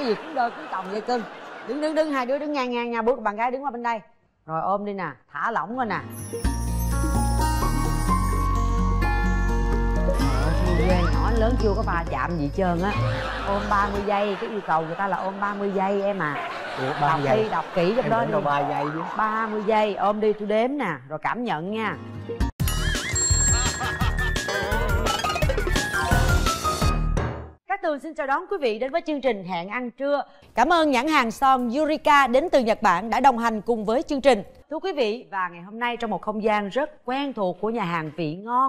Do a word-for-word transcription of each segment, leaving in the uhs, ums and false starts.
gì cũng đơ cũng chồng vậy cưng. Đứng đứng đứng, hai đứa đứng ngang ngang nha, bước bạn gái đứng qua bên đây. Rồi ôm đi nè, thả lỏng rồi nè. Quê nhỏ lớn chưa có va chạm gì hết trơn á. Ôm ba mươi giây, cái yêu cầu người ta là ôm ba mươi giây em à. Đọc đi, đọc kỹ trong đó đi. ba giây chứ. ba mươi giây, ôm đi tôi đếm nè, rồi cảm nhận nha. Cát Tường xin chào đón quý vị đến với chương trình Hẹn Ăn Trưa. Cảm ơn nhãn hàng son Eureka đến từ Nhật Bản đã đồng hành cùng với chương trình. Thưa quý vị, và ngày hôm nay trong một không gian rất quen thuộc của nhà hàng Vị Ngon,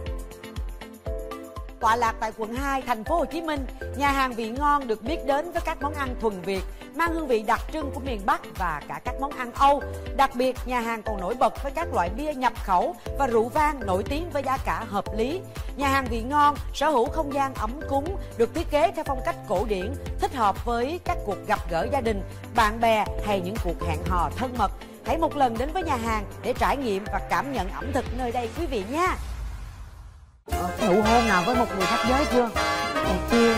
tọa lạc tại quận hai, thành phố Hồ Chí Minh, nhà hàng Vị Ngon được biết đến với các món ăn thuần Việt, mang hương vị đặc trưng của miền Bắc và cả các món ăn Âu. Đặc biệt, nhà hàng còn nổi bật với các loại bia nhập khẩu và rượu vang nổi tiếng với giá cả hợp lý. Nhà hàng Vị Ngon sở hữu không gian ấm cúng, được thiết kế theo phong cách cổ điển, thích hợp với các cuộc gặp gỡ gia đình, bạn bè hay những cuộc hẹn hò thân mật. Hãy một lần đến với nhà hàng để trải nghiệm và cảm nhận ẩm thực nơi đây quý vị nha. Ờ, có nụ hôn nào với một người khách giới chưa? Còn chưa.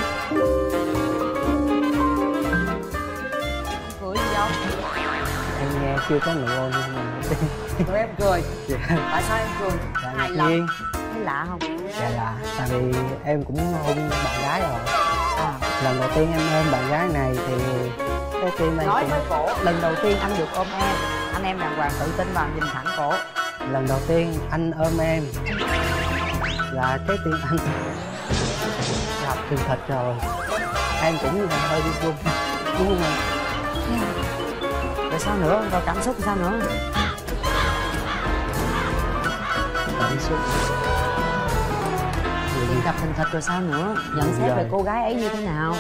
Cười gì không? Em nghe chưa có nụ hôn. Rồi em cười. Dạ. Tại sao em cười? Dạ, Hài ngạc lòng. nhiên. Thấy lạ không? Dạ lạ. Tại vì em cũng hôn bạn gái rồi. À. Lần đầu tiên em ôm bạn gái này thì cái tim anh Nói cũng... với cổ, lần đầu tiên anh được ôm em, anh em đàng hoàng tự tin vào, nhìn thẳng cổ. Lần đầu tiên anh ôm em là cái tim anh đập thình thịch rồi. Em cũng hơi đi run. Đúng không em? Rồi sao nữa? Rồi cảm xúc sao nữa? Cảm xúc. Tim đập thình thịch rồi sao nữa? Nhận xét về cô gái ấy như thế nào?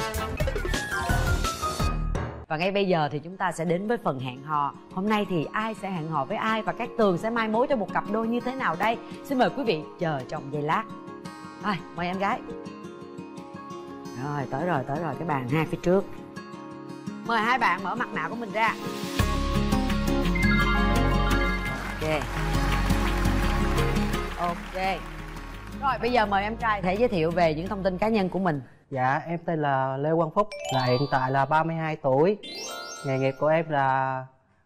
Và ngay bây giờ thì chúng ta sẽ đến với phần hẹn hò. Hôm nay thì ai sẽ hẹn hò với ai và Cát Tường sẽ mai mối cho một cặp đôi như thế nào đây? Xin mời quý vị chờ trong giây lát. Rồi, mời em gái. Rồi, tới rồi, tới rồi, cái bàn hai phía trước. Mời hai bạn mở mặt nạ của mình ra. Ok. Ok. Rồi, bây giờ mời em trai thể giới thiệu về những thông tin cá nhân của mình. Dạ, em tên là Lê Quang Phúc, là hiện tại là ba mươi hai tuổi. Nghề nghiệp của em là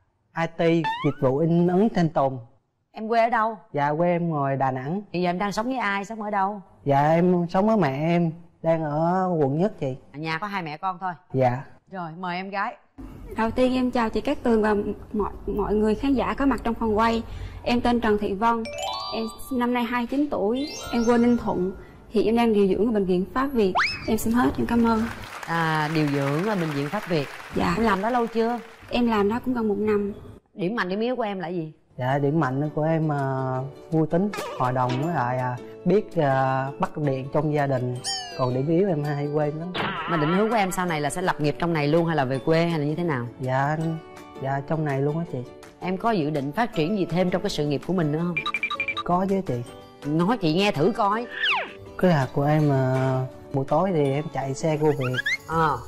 i tê, dịch vụ in ấn trên tùng. Em quê ở đâu? Dạ, quê em ngoài Đà Nẵng. Hiện giờ em đang sống với ai? Sống ở đâu? Dạ, em sống với mẹ em, đang ở quận Nhất chị. Ở nhà có hai mẹ con thôi? Dạ. Rồi, mời em gái. Đầu tiên em chào chị Cát Tường và mọi mọi người khán giả có mặt trong phòng quay. Em tên Trần Thị Vân, em năm nay hai mươi chín tuổi, em quê Ninh Thuận. Hiện em đang điều dưỡng ở bệnh viện Pháp Việt. Em xin hết, em cảm ơn. À, điều dưỡng ở bệnh viện Pháp Việt. Dạ. Em làm đó lâu chưa? Em làm đó cũng gần một năm. Điểm mạnh điểm yếu của em là gì? Dạ, điểm mạnh của em uh, vui tính, hòa đồng, với lại uh, biết uh, bắt điện trong gia đình. Còn điểm yếu em hay quên lắm. Mà định hướng của em sau này là sẽ lập nghiệp trong này luôn hay là về quê hay là như thế nào? Dạ, dạ trong này luôn á chị. Em có dự định phát triển gì thêm trong cái sự nghiệp của mình nữa không? Có chứ chị. Nói chị nghe thử coi. Kế hoạch của em uh, buổi tối thì em chạy xe cô Việt. Ờ.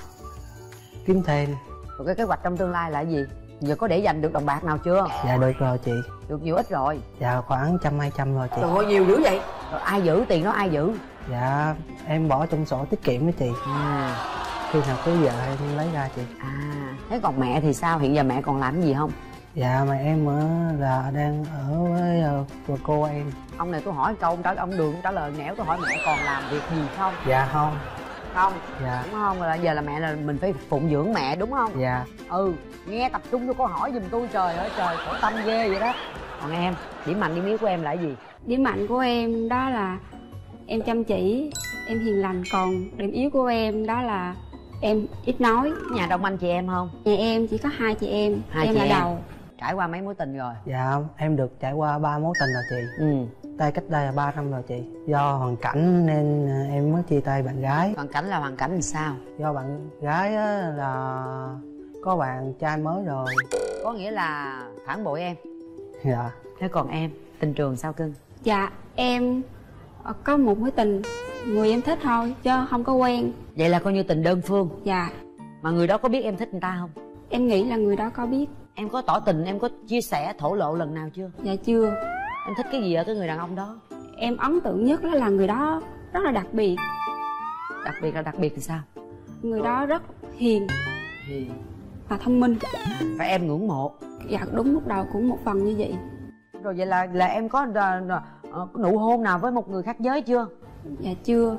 Kiếm thêm. Rồi cái kế hoạch trong tương lai là gì? Giờ có để dành được đồng bạc nào chưa? Dạ được rồi chị. Được nhiều ít rồi? Dạ khoảng trăm hai trăm rồi chị. Trời ơi nhiều dữ vậy? Rồi ai giữ tiền đó ai giữ? Dạ em bỏ trong sổ tiết kiệm với chị. À. Khi nào cưới vợ em lấy ra chị. À, thế còn mẹ thì sao? Hiện giờ mẹ còn làm gì không? Dạ mà em ở là đang ở với uh, cô em. Ông này tôi hỏi câu ông trả ông Đường trả lời nẻo, tôi hỏi mẹ còn làm việc gì không? Dạ không. Không? Dạ. Đúng không? Là giờ là mẹ là mình phải phụng dưỡng mẹ đúng không? Dạ. Ừ, nghe tập trung vô câu hỏi giùm tôi, trời ơi trời, khổ tâm ghê vậy đó. Còn em, điểm mạnh điểm yếu của em là gì? Điểm mạnh của em đó là em chăm chỉ, em hiền lành. Còn điểm yếu của em đó là em ít nói. Nhà đông anh chị em không? Nhà em chỉ có hai chị em, hai em chị là em. đầu. Trải qua mấy mối tình rồi? Dạ em được trải qua ba mối tình rồi chị. Ừ. Tay cách đây là ba năm rồi chị. Do hoàn cảnh nên em mới chia tay bạn gái. Hoàn cảnh là hoàn cảnh làm sao? Do bạn gái á, là có bạn trai mới rồi. Có nghĩa là phản bội em? Dạ. Thế còn em, tình trường sao cưng? Dạ em có một mối tình, người em thích thôi chứ không có quen. Vậy là coi như tình đơn phương? Dạ. Mà người đó có biết em thích người ta không? Em nghĩ là người đó có biết. Em có tỏ tình, em có chia sẻ, thổ lộ lần nào chưa? Dạ chưa. Em thích cái gì ở cái người đàn ông đó? Em ấn tượng nhất là người đó rất là đặc biệt. Đặc biệt là đặc biệt thì sao? Người đó rất hiền Hiền và thông minh. phải em ngưỡng mộ. Dạ đúng, lúc đầu cũng một phần như vậy. Rồi vậy là là em có uh, uh, nụ hôn nào với một người khác giới chưa? Dạ chưa.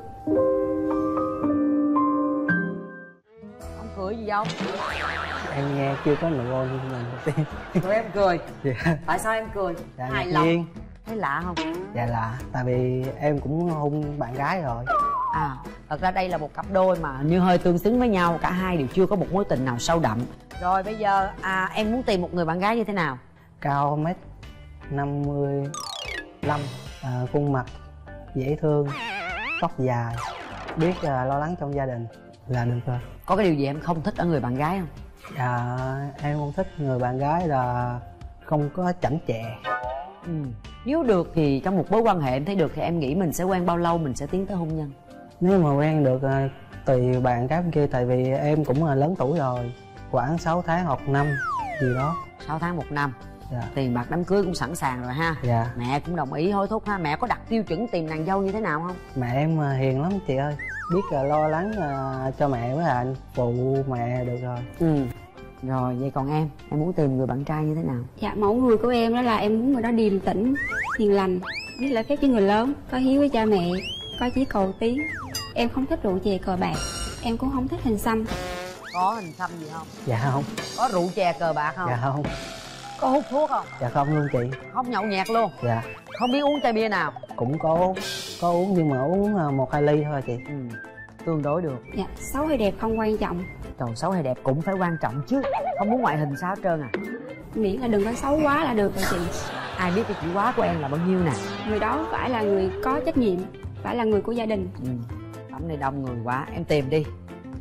Ông cười gì không? Em nghe chưa có nụ hôn lần đầu tiên. Rồi em cười. Dạ. Tại sao em cười? Dạ Hài ngạc lòng. nhiên. Thấy lạ không? Dạ lạ, tại vì em cũng hôn bạn gái rồi. À, thật ra đây là một cặp đôi mà như hơi tương xứng với nhau, cả hai đều chưa có một mối tình nào sâu đậm. Rồi bây giờ à, em muốn tìm một người bạn gái như thế nào? Cao mét năm mươi lăm, à, khuôn mặt dễ thương, tóc dài, biết uh, lo lắng trong gia đình là được rồi. Có cái điều gì em không thích ở người bạn gái không? Dạ em không thích người bạn gái là không có chảnh chẹ. Ừ. Nếu được thì trong một mối quan hệ em thấy được thì em nghĩ mình sẽ quen bao lâu mình sẽ tiến tới hôn nhân? Nếu mà quen được uh, tùy bạn gái bên kia, tại vì em cũng là lớn tuổi rồi, khoảng sáu tháng hoặc năm gì đó. Sáu tháng một năm. Dạ. Tiền bạc đám cưới cũng sẵn sàng rồi ha. Dạ. Mẹ cũng đồng ý hối thúc ha. Mẹ có đặt tiêu chuẩn tìm nàng dâu như thế nào không? Mẹ em uh, hiền lắm chị ơi, biết uh, lo lắng uh, cho mẹ với anh phụ mẹ được rồi. Ừ. Rồi vậy còn em, em muốn tìm người bạn trai như thế nào? Dạ mẫu người của em đó là em muốn người đó điềm tĩnh, hiền lành, biết lễ phép với người lớn, có hiếu với cha mẹ, có chí cầu tiến. Em không thích rượu chè cờ bạc, em cũng không thích hình xăm. Có hình xăm gì không? Dạ không. Có rượu chè cờ bạc không? Dạ không. Có hút thuốc không? Dạ không luôn chị. Không nhậu nhẹt luôn? Dạ. Không biết uống chai bia nào? Cũng có uống, có uống nhưng mà uống uh, một hai ly thôi chị. Ừ. Tương đối được. Dạ xấu hay đẹp không quan trọng, Trời, xấu hay đẹp cũng phải quan trọng chứ. Không muốn ngoại hình sao hết trơn à? miễn là đừng có xấu quá là được rồi chị. Ai biết cái chữ quá của em là bao nhiêu nè? Người đó phải là người có trách nhiệm, phải là người của gia đình. Ừ. Tấm này đông người quá, em tìm đi.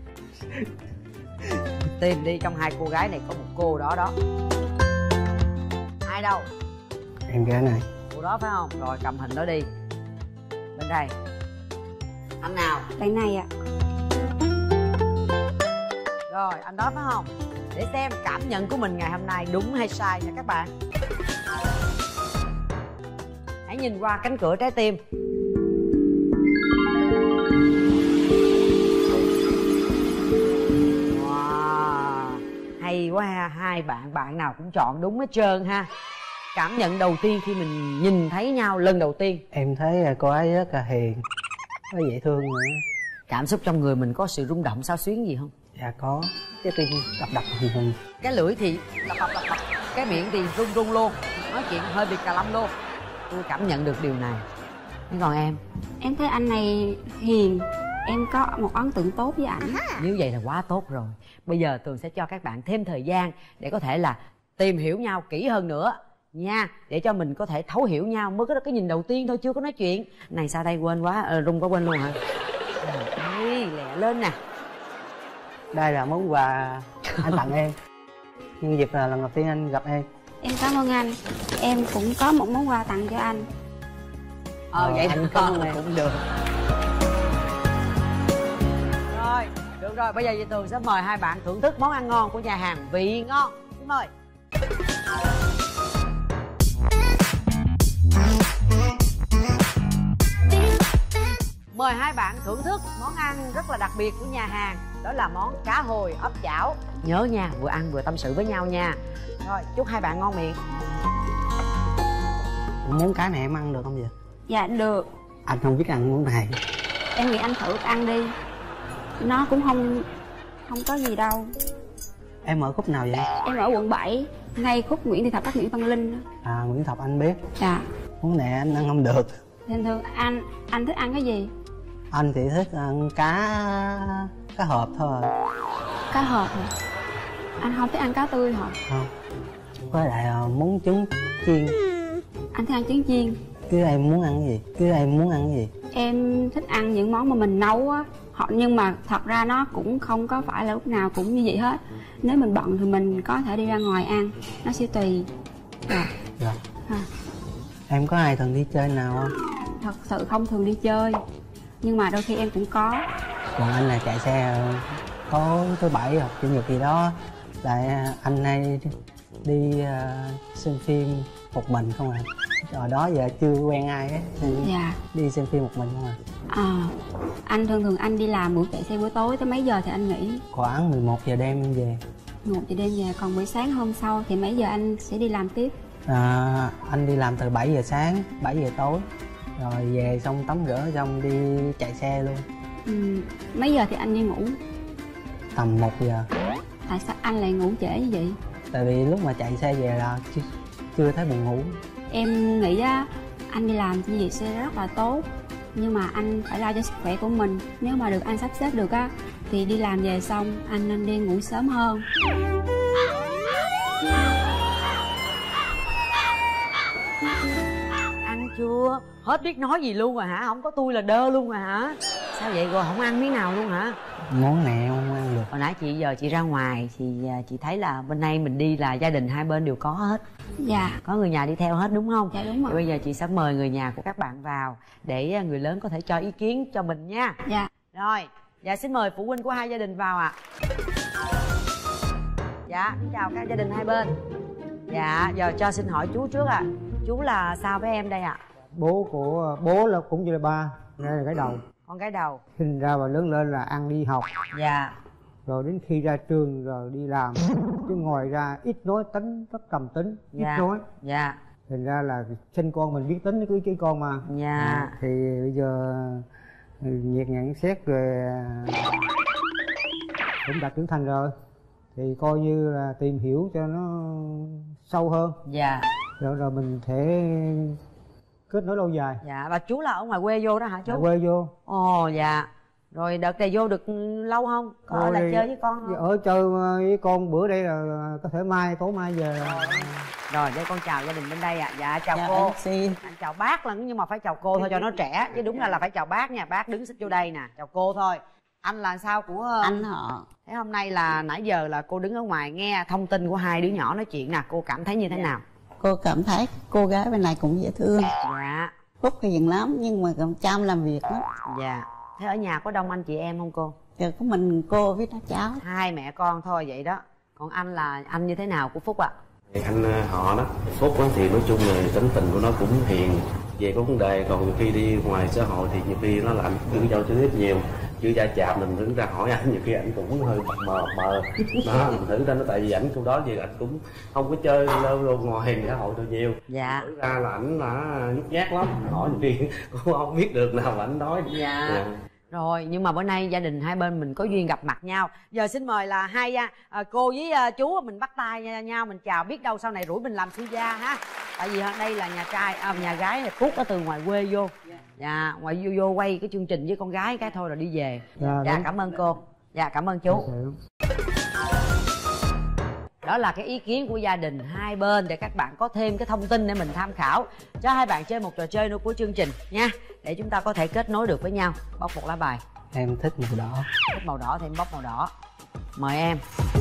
Tìm đi, trong hai cô gái này có một cô đó đó. Ai đâu? Em gái này. Cô đó phải không? Rồi cầm hình đó đi. Bên đây. Anh nào? Bạn này ạ. Rồi anh đó phải không? Để xem cảm nhận của mình ngày hôm nay đúng hay sai nha các bạn. Hãy nhìn qua cánh cửa trái tim. Wow, hay quá ha. Hai bạn bạn nào cũng chọn đúng hết trơn ha. Cảm nhận đầu tiên khi mình nhìn thấy nhau lần đầu tiên? Em thấy uh, cô ấy rất là hiền, rất dễ thương nữa. Cảm xúc trong người mình có sự rung động xao xuyến gì không? Dạ có, cái tim đập đập hùng hùng. Cái lưỡi thì đập đập đập đập, cái miệng thì run run luôn, nói chuyện hơi bị cà lâm luôn. Tôi cảm nhận được điều này. Thế còn em? Em thấy anh này hiền, em có một ấn tượng tốt với ảnh. Nếu vậy là quá tốt rồi. Bây giờ Tường sẽ cho các bạn thêm thời gian để có thể là tìm hiểu nhau kỹ hơn nữa nha, để cho mình có thể thấu hiểu nhau. Mới có cái nhìn đầu tiên thôi, chưa có nói chuyện. Này sao đây, quên quá, à, rung có quên luôn hả? Ê, lẹ lên nè. Đây là món quà anh tặng em nhân dịp là lần đầu tiên anh gặp em. Em cảm ơn anh. Em cũng có một món quà tặng cho anh. Ờ, Ờ, vậy anh thì cảm ơn em. cũng được. Rồi, được rồi, bây giờ chị Tường sẽ mời hai bạn thưởng thức món ăn ngon của nhà hàng Vị Ngon. Xin mời. Mời hai bạn thưởng thức món ăn rất là đặc biệt của nhà hàng. Đó là món cá hồi ấp chảo. Nhớ nha, vừa ăn vừa tâm sự với nhau nha. Rồi, chúc hai bạn ngon miệng. Món cá này em ăn được không vậy? Dạ được. Anh không biết ăn món này. Em nghĩ anh thử ăn đi. Nó cũng không không có gì đâu. Em ở khúc nào vậy? Em ở quận bảy, ngay khúc Nguyễn Thị Thập Bắc Nguyễn Văn Linh. À, Nguyễn Thập anh biết. Dạ. Món này anh ăn không được. Thường thường anh anh thích ăn cái gì? Anh thì thích ăn cá cá hộp thôi. Cá hộp hả? Anh không thích ăn cá tươi hả? Không. Với lại uh, món trứng chiên. Anh thích ăn trứng chiên. Cứ em muốn ăn cái gì? Cứ em muốn ăn cái gì? Em thích ăn những món mà mình nấu á. Họ nhưng mà thật ra nó cũng không có phải là lúc nào cũng như vậy hết. Nếu mình bận thì mình có thể đi ra ngoài ăn. Nó sẽ tùy. Dạ. Dạ. À. Em có ai thường đi chơi nào không? Thật sự không thường đi chơi, nhưng mà đôi khi em cũng có. Còn anh là chạy xe có thứ bảy hoặc chủ nhật gì đó, lại anh hay đi uh, xem phim một mình không à? Hồi đó giờ chưa quen ai á. Dạ. Đi xem phim một mình không à. À, anh thường thường anh đi làm buổi chạy xe buổi tối tới mấy giờ thì anh nghỉ? Khoảng mười một giờ đêm em về. Một giờ đêm về, còn buổi sáng hôm sau thì mấy giờ anh sẽ đi làm tiếp? À, anh đi làm từ bảy giờ sáng, bảy giờ tối. Rồi về xong tắm rửa xong đi chạy xe luôn. Ừ, mấy giờ thì anh đi ngủ? Tầm một giờ. Tại sao anh lại ngủ trễ như vậy? Tại vì lúc mà chạy xe về là chưa, chưa thấy buồn ngủ. Em nghĩ á, anh đi làm như vậy sẽ rất là tốt. Nhưng mà anh phải lo cho sức khỏe của mình. Nếu mà được anh sắp xếp được á, thì đi làm về xong anh nên đi ngủ sớm hơn. Ăn chưa? Hết biết nói gì luôn rồi hả? Không có tôi là đơ luôn rồi hả? Sao vậy rồi không ăn miếng nào luôn hả? Món này không ăn được. Hồi nãy chị giờ chị ra ngoài thì chị thấy là bên đây mình đi là gia đình hai bên đều có hết. Dạ. Có người nhà đi theo hết đúng không? Dạ đúng rồi. Thì bây giờ chị sẽ mời người nhà của các bạn vào để người lớn có thể cho ý kiến cho mình nha. Dạ. Rồi, dạ xin mời phụ huynh của hai gia đình vào ạ. À. Dạ, xin chào các gia đình hai bên. Dạ, giờ cho xin hỏi chú trước ạ. À. Chú là sao với em đây ạ? À? Bố của bố là cũng như là ba, đây là cái đầu. Con cái đầu. Sinh ra và lớn lên là ăn đi học. Dạ. Rồi đến khi ra trường rồi đi làm. Chứ ngoài ra ít nói, tính rất trầm tính, ít dạ. nói. Dạ. Thành ra là sinh con mình biết tính cái cái con mà. Dạ. À, thì bây giờ việc nhận xét về cũng đã trưởng thành rồi. Thì coi như là tìm hiểu cho nó sâu hơn. Dạ. Rồi rồi mình thể kết nối lâu dài. Dạ, và chú là ở ngoài quê vô đó hả chú? Ở quê vô. Ồ dạ. Rồi đợt này vô được lâu không? Có ở lại chơi với con không? Ở chơi với con bữa đây là có thể mai, tối mai về. Rồi để con chào gia đình bên đây ạ. À. Dạ chào dạ, cô. Xin. Anh chào bác lần nhưng mà phải chào cô thôi cho nó trẻ. Chứ đúng là là phải chào bác nha. Bác đứng xích vô đây nè. Chào cô thôi. Anh là sao của anh họ? Thế hôm nay là nãy giờ là cô đứng ở ngoài nghe thông tin của hai đứa nhỏ nói chuyện nè. Cô cảm thấy như thế dạ. nào? Cô cảm thấy cô gái bên này cũng dễ thương. Dạ. Phúc hiền lắm nhưng mà còn chăm làm việc lắm. Dạ. Thế ở nhà có đông anh chị em không cô? Dạ có mình cô với các cháu. Hai mẹ con thôi vậy đó. Còn anh là anh như thế nào của Phúc ạ? À? Anh họ đó, Phúc đó, thì nói chung là tính tình của nó cũng hiền. Về có vấn đề còn nhiều khi đi ngoài xã hội thì nhiều khi nó làm đưa dâu cho tiếp nhiều. Chưa ra chạm mình đứng ra hỏi anh, nhiều khi anh cũng hơi mờ mờ đó, mình thử ra nó tại vì ảnh câu đó gì anh cũng không có chơi lâu lâu ngoài xã hội được nhiều. Dạ. Thử ra là ảnh là nhút nhát lắm, hỏi nhiều khi cũng không biết được nào mà ảnh nói. Dạ. Dạ. Rồi nhưng mà bữa nay gia đình hai bên mình có duyên gặp mặt nhau. Giờ xin mời là hai à, cô với à, chú mình bắt tay nhau mình chào, biết đâu sau này rủi mình làm sư gia ha. Tại vì đây là nhà trai à, nhà gái là Phúc ở từ ngoài quê vô. Dạ, ngoài vô, vô quay cái chương trình với con gái cái thôi rồi đi về. Dạ, dạ cảm ơn cô. Dạ cảm ơn chú. Đó là cái ý kiến của gia đình hai bên để các bạn có thêm cái thông tin để mình tham khảo. Cho hai bạn chơi một trò chơi nữa của chương trình nha, để chúng ta có thể kết nối được với nhau. Bóc một lá bài. Em thích màu đỏ. Thích màu đỏ thì em bóc màu đỏ. Mời em.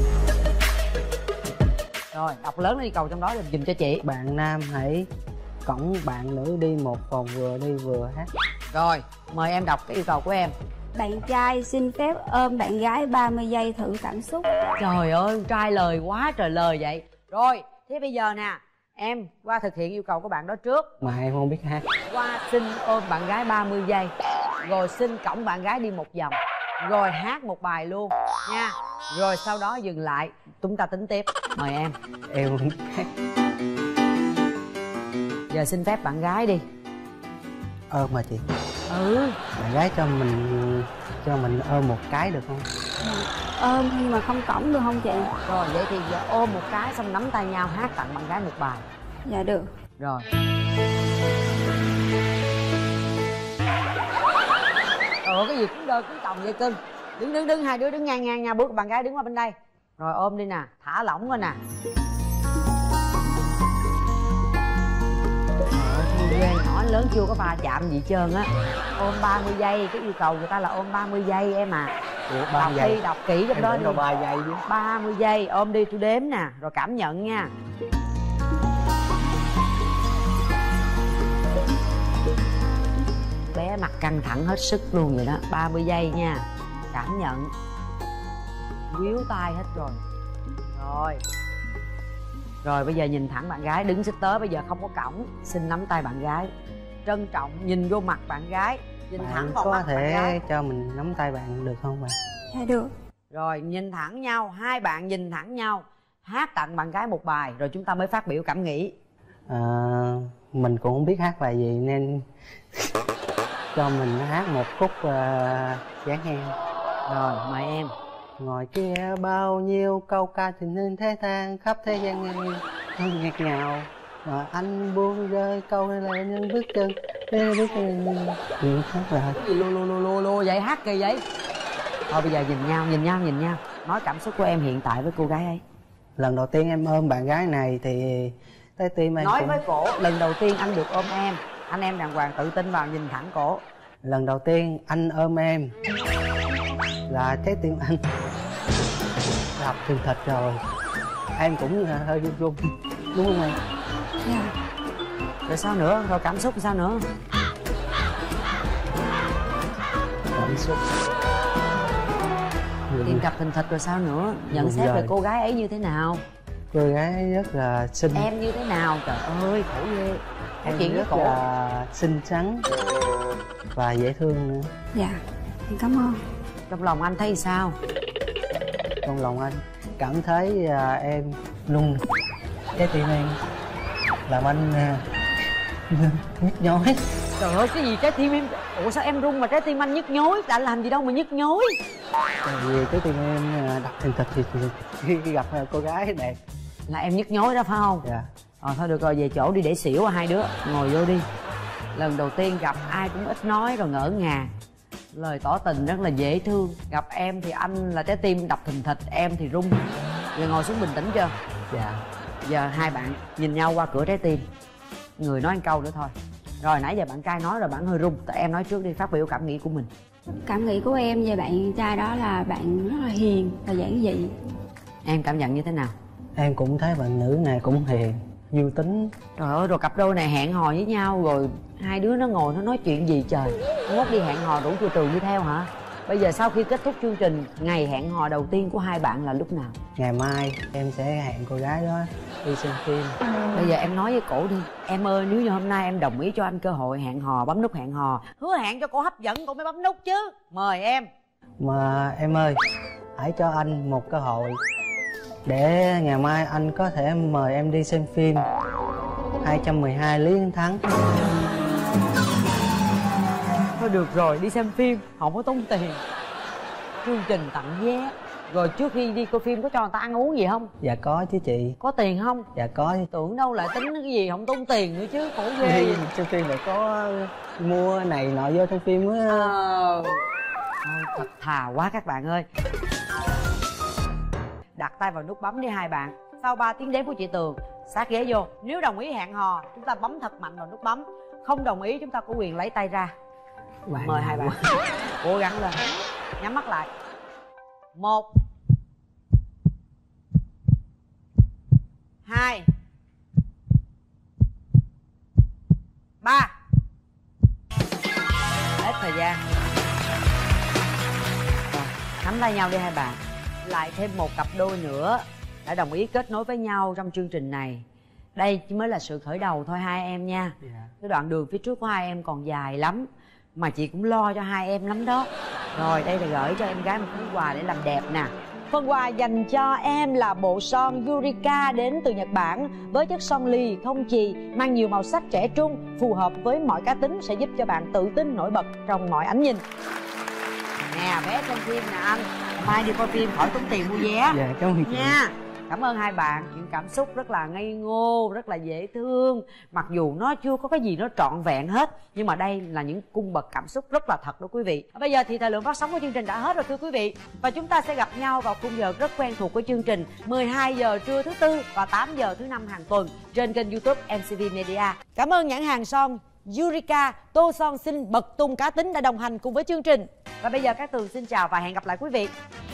Rồi đọc lớn lên yêu cầu trong đó dùm cho chị. Bạn nam hãy cõng bạn nữ đi một vòng vừa đi vừa hát. Rồi mời em đọc cái yêu cầu của em. Bạn trai xin phép ôm bạn gái ba mươi giây thử cảm xúc. Trời ơi trai lời quá trời lời vậy. Rồi thế bây giờ nè, em qua thực hiện yêu cầu của bạn đó trước. Mà em không biết hát. Qua xin ôm bạn gái ba mươi giây, rồi xin cõng bạn gái đi một vòng, rồi hát một bài luôn nha. Rồi sau đó dừng lại, chúng ta tính tiếp. Mời em. Em không biết hát. Giờ xin phép bạn gái đi. Ôm mà chị. Ừ. Bạn gái cho mình cho mình ôm một cái được không? Ôm nhưng mà không cõng được không chị? Rồi vậy thì giờ ôm một cái xong nắm tay nhau hát tặng bạn gái một bài. Dạ được. Rồi. Ờ cái gì cũng đơ cũng chồng vậy cưng. Đứng đứng đứng hai đứa đứng ngang ngang nha, bước bạn gái đứng qua bên đây. Rồi ôm đi nè, thả lỏng rồi nè. Ghê, nhỏ lớn chưa có va chạm gì trơn á. Ôm ba mươi giây, cái yêu cầu người ta là ôm ba mươi giây em à. Ủa, đọc giây. đi, đọc kỹ trong đó đi. ba giây chứ. ba mươi giây, ôm đi tôi đếm nè, rồi cảm nhận nha. Bé mặt căng thẳng hết sức luôn vậy đó. Ba mươi giây nha. Cảm nhận. Quýu tay hết rồi. Rồi. Rồi bây giờ nhìn thẳng bạn gái, đứng xích tới, bây giờ không có cõng. Xin nắm tay bạn gái, trân trọng nhìn vô mặt bạn gái, nhìn bạn thẳng vào có mắt thể bạn gái. cho mình nắm tay bạn được không bạn? Dạ được. Rồi nhìn thẳng nhau, hai bạn nhìn thẳng nhau, hát tặng bạn gái một bài rồi chúng ta mới phát biểu cảm nghĩ. À, mình cũng không biết hát bài gì nên cho mình hát một khúc uh, Dáng Heo. Rồi mời em. Ngoài kia bao nhiêu câu ca tình nên thế than khắp thế gian nghe không nghẹt ngào, mà anh buông rơi câu này là những bước chân để bước chân những hát là Cái gì lô lô lô lô lô vậy, hát kỳ vậy? Thôi bây giờ nhìn nhau, nhìn nhau, nhìn nhau. Nói cảm xúc của em hiện tại với cô gái ấy. lần đầu tiên em ôm bạn gái này thì trái tim em Nói cũng... với cổ, lần đầu tiên anh được ôm em, anh em đàng hoàng tự tin vào, nhìn thẳng cổ. Lần đầu tiên anh ôm em là trái tim anh đập thình thịch rồi, em cũng hơi run run, đúng không em? Dạ. Rồi sao nữa, rồi cảm xúc sao nữa? Cảm xúc Tim đập thình thịch rồi sao nữa? Nhận Đúng xét rồi. về cô gái ấy như thế nào? cô gái rất là xinh, Em như thế nào? Trời ơi, khổ ghê. Nói em chuyện với rất cổ. là xinh xắn và dễ thương nữa. Dạ. Em cảm ơn. Trong lòng anh thấy sao? Trong lòng anh cảm thấy à, em luôn trái tim em làm anh à, nhức nhối. Trời ơi, cái gì trái tim em... Ủa sao em run mà trái tim anh nhức nhối? Đã làm gì đâu mà nhức nhối? Tại vì trái tim em à, đập thình thịch thì khi khi gặp à, cô gái đẹp. Là em nhức nhối đó phải không? Dạ. Ờ thôi được rồi, về chỗ đi để xỉu à, hai đứa ngồi vô đi. Lần đầu tiên gặp ai cũng ít nói rồi ngỡ ngàng, lời tỏ tình rất là dễ thương. Gặp em thì anh là trái tim đập thình thịch, em thì rung. Giờ ngồi xuống bình tĩnh chưa? Dạ. Giờ hai bạn nhìn nhau qua cửa trái tim, người nói một câu nữa thôi. Rồi nãy giờ bạn trai nói rồi, bạn hơi rung, tại em nói trước đi, phát biểu cảm nghĩ của mình. Cảm nghĩ của em về bạn trai đó là bạn rất là hiền và giản dị. Em cảm nhận như thế nào? Em cũng thấy bạn nữ này cũng hiền, vui tính. Trời ơi, rồi cặp đôi này hẹn hò với nhau rồi hai đứa nó ngồi nó nói chuyện gì trời? Mốt đi hẹn hò rủ chùa Trường đi theo hả? Bây giờ sau khi kết thúc chương trình, ngày hẹn hò đầu tiên của hai bạn là lúc nào? Ngày mai em sẽ hẹn cô gái đó đi xem phim. Bây giờ em nói với cổ đi. Em ơi, nếu như hôm nay em đồng ý cho anh cơ hội hẹn hò, bấm nút hẹn hò, hứa hẹn cho cổ hấp dẫn cổ mới bấm nút chứ. Mời em. Mà em ơi, hãy cho anh một cơ hội để ngày mai anh có thể mời em đi xem phim hai trăm mười hai Lý Hiến Thắng. Thôi được rồi, đi xem phim không có tốn tiền, chương trình tặng vé. Rồi trước khi đi coi phim có cho người ta ăn uống gì không? Dạ có chứ chị. Có tiền không? Dạ có chứ. Tưởng đâu lại tính cái gì không tốn tiền nữa chứ, khổ ghê. Đi xem phim phải có mua này nọ vô trong phim á. Ờ. Thôi, thật thà quá các bạn ơi. Đặt tay vào nút bấm đi hai bạn. Sau ba tiếng đếm của chị Tường, sát ghế vô. Nếu đồng ý hẹn hò, chúng ta bấm thật mạnh vào nút bấm. Không đồng ý, chúng ta có quyền lấy tay ra. Bạn Mời hai bạn. Cố gắng lên. Nhắm mắt lại. Một, hai, ba. Hết thời gian. Rồi, nắm tay nhau đi hai bạn. Lại thêm một cặp đôi nữa đã đồng ý kết nối với nhau trong chương trình này. Đây chỉ mới là sự khởi đầu thôi hai em nha. Cái đoạn đường phía trước của hai em còn dài lắm, mà chị cũng lo cho hai em lắm đó. Rồi đây là gửi cho em gái một món quà để làm đẹp nè. Phần quà dành cho em là bộ son Yurika đến từ Nhật Bản với chất son lì không chì, mang nhiều màu sắc trẻ trung, phù hợp với mọi cá tính, sẽ giúp cho bạn tự tin nổi bật trong mọi ánh nhìn. Nè, vé xem phim nè anh, mai đi coi phim khỏi tốn tiền mua vé. Dạ cảm ơn chị. Nha. Cảm ơn hai bạn, những cảm xúc rất là ngây ngô, rất là dễ thương. Mặc dù nó chưa có cái gì nó trọn vẹn hết, nhưng mà đây là những cung bậc cảm xúc rất là thật đó quý vị. Bây giờ thì thời lượng phát sóng của chương trình đã hết rồi thưa quý vị. Và chúng ta sẽ gặp nhau vào khung giờ rất quen thuộc của chương trình, mười hai giờ trưa thứ tư và tám giờ thứ năm hàng tuần trên kênh YouTube em xê vê Media. Cảm ơn nhãn hàng son Yurika, tô son xinh bật tung cá tính đã đồng hành cùng với chương trình. Và bây giờ Cát Tường xin chào và hẹn gặp lại quý vị.